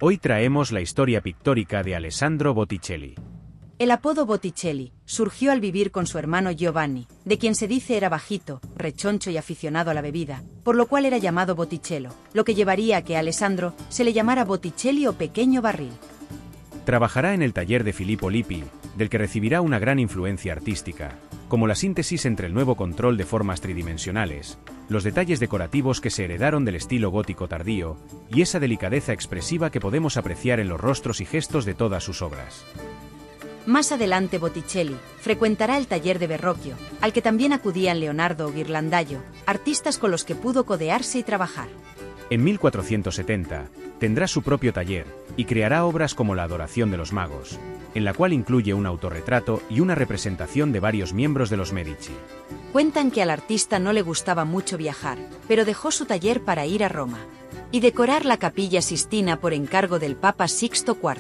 Hoy traemos la historia pictórica de Alessandro Botticelli. El apodo Botticelli surgió al vivir con su hermano Giovanni, de quien se dice era bajito, rechoncho y aficionado a la bebida, por lo cual era llamado Botticello, lo que llevaría a que a Alessandro se le llamara Botticelli o pequeño barril. Trabajará en el taller de Filippo Lippi, del que recibirá una gran influencia artística, como la síntesis entre el nuevo control de formas tridimensionales, los detalles decorativos que se heredaron del estilo gótico tardío, y esa delicadeza expresiva que podemos apreciar en los rostros y gestos de todas sus obras. Más adelante Botticelli frecuentará el taller de Verrocchio, al que también acudían Leonardo o Ghirlandaio, artistas con los que pudo codearse y trabajar. En 1470, tendrá su propio taller, y creará obras como La Adoración de los Magos, en la cual incluye un autorretrato y una representación de varios miembros de los Medici. Cuentan que al artista no le gustaba mucho viajar, pero dejó su taller para ir a Roma y decorar la Capilla Sistina por encargo del Papa Sixto IV.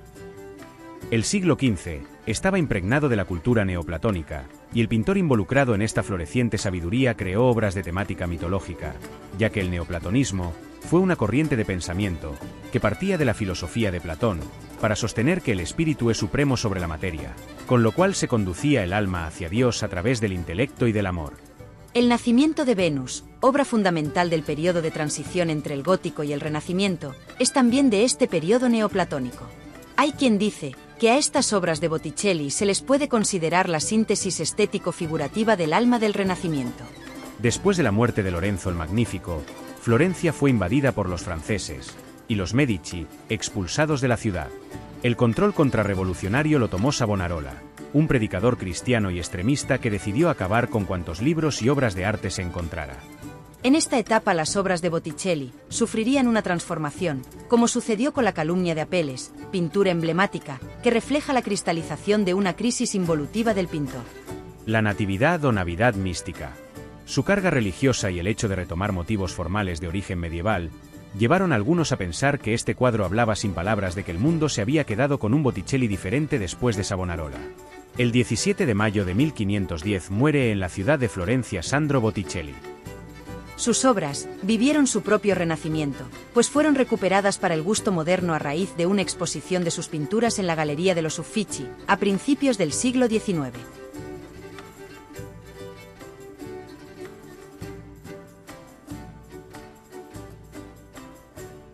El siglo XV estaba impregnado de la cultura neoplatónica, y el pintor involucrado en esta floreciente sabiduría creó obras de temática mitológica, ya que el neoplatonismo fue una corriente de pensamiento que partía de la filosofía de Platón, para sostener que el espíritu es supremo sobre la materia, con lo cual se conducía el alma hacia Dios a través del intelecto y del amor. El nacimiento de Venus, obra fundamental del periodo de transición entre el gótico y el renacimiento, es también de este periodo neoplatónico. Hay quien dice que a estas obras de Botticelli se les puede considerar la síntesis estético-figurativa del alma del Renacimiento. Después de la muerte de Lorenzo el Magnífico, Florencia fue invadida por los franceses, y los Medici, expulsados de la ciudad. El control contrarrevolucionario lo tomó Savonarola, un predicador cristiano y extremista que decidió acabar con cuantos libros y obras de arte se encontrara. En esta etapa las obras de Botticelli sufrirían una transformación, como sucedió con la Calumnia de Apeles, pintura emblemática, que refleja la cristalización de una crisis involutiva del pintor. La Natividad o Navidad mística. Su carga religiosa y el hecho de retomar motivos formales de origen medieval llevaron a algunos a pensar que este cuadro hablaba sin palabras de que el mundo se había quedado con un Botticelli diferente después de Savonarola. El 17 de mayo de 1510 muere en la ciudad de Florencia Sandro Botticelli. Sus obras vivieron su propio renacimiento, pues fueron recuperadas para el gusto moderno a raíz de una exposición de sus pinturas en la Galería de los Uffizi, a principios del siglo XIX.